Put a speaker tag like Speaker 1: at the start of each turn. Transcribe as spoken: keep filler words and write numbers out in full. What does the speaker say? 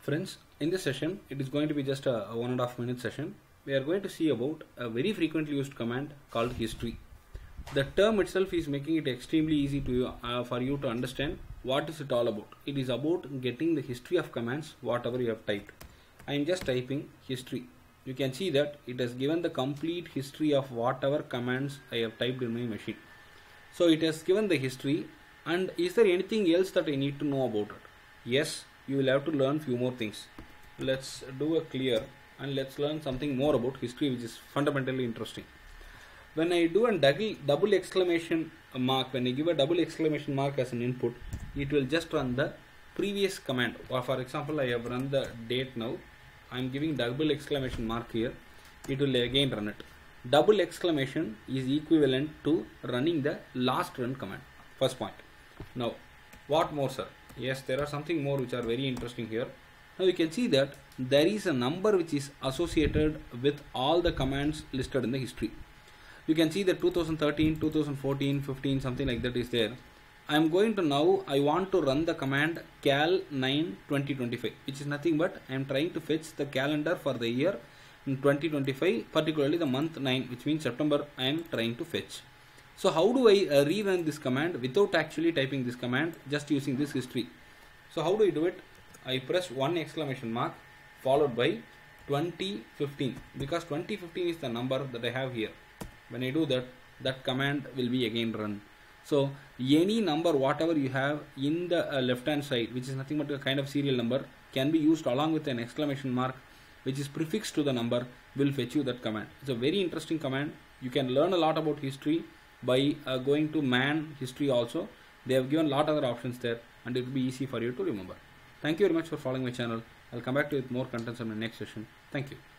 Speaker 1: Friends, in this session, it is going to be just a, a one and a half minute session. We are going to see about a very frequently used command called history. The term itself is making it extremely easy to uh, for you to understand what is it all about. It is about getting the history of commands, whatever you have typed. I am just typing history. You can see that it has given the complete history of whatever commands I have typed in my machine. So it has given the history, and is there anything else that I need to know about it? Yes, you will have to learn few more things. Let's do a clear and let's learn something more about history, which is fundamentally interesting. When I do a double exclamation mark, when I give a double exclamation mark as an input, it will just run the previous command. Or for example, I have run the date now. I am giving double exclamation mark here. It will again run it. Double exclamation is equivalent to running the last run command. First point. Now, what more, sir? Yes, there are something more which are very interesting here. Now you can see that there is a number which is associated with all the commands listed in the history. You can see that two thousand thirteen, two thousand fourteen, fifteen, something like that is there. I am going to now, I want to run the command cal nine twenty twenty-five, which is nothing but I am trying to fetch the calendar for the year in twenty twenty-five, particularly the month nine, which means September I am trying to fetch. So how do I uh, rerun this command without actually typing this command, just using this history? So how do I do it? I press one exclamation mark followed by twenty fifteen, because twenty fifteen is the number that I have here. When I do that, that command will be again run. So any number whatever you have in the uh, left hand side, which is nothing but a kind of serial number, can be used along with an exclamation mark which is prefixed to the number, will fetch you that command. It's a very interesting command. You can learn a lot about history by uh, going to man history also. They have given a lot of other options there, and it will be easy for you to remember. Thank you very much for following my channel. I'll come back to you with more contents on my next session. Thank you.